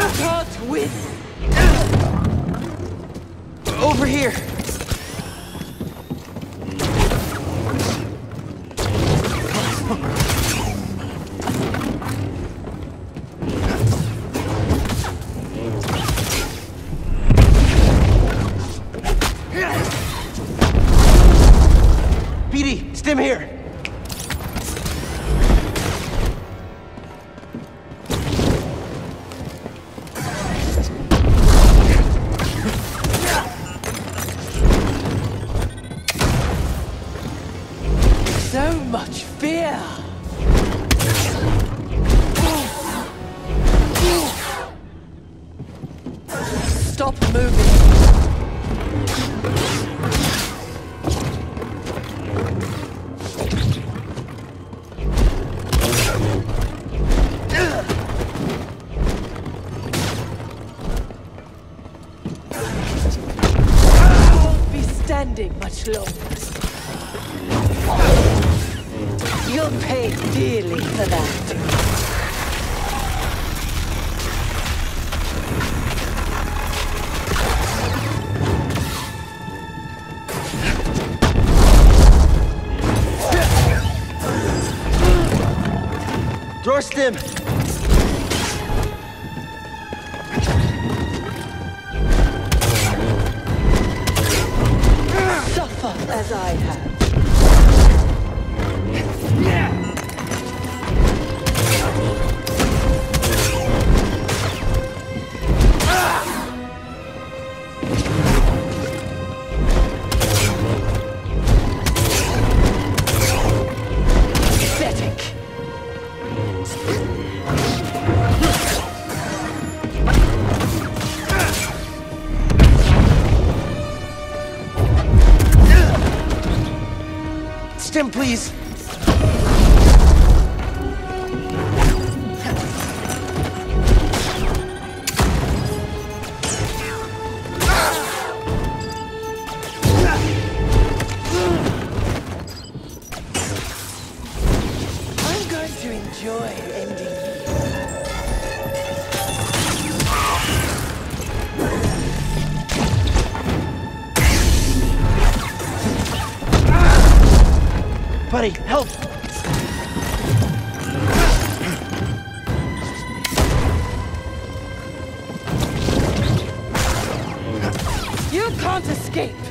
can't win. Over here. PD, stim here. So much fear. Stop moving. Standing much longer. You'll pay dearly for that. Draw stim. As I have. Pathetic. Stim, please. I'm going to enjoy ending you. Buddy, help! You can't escape!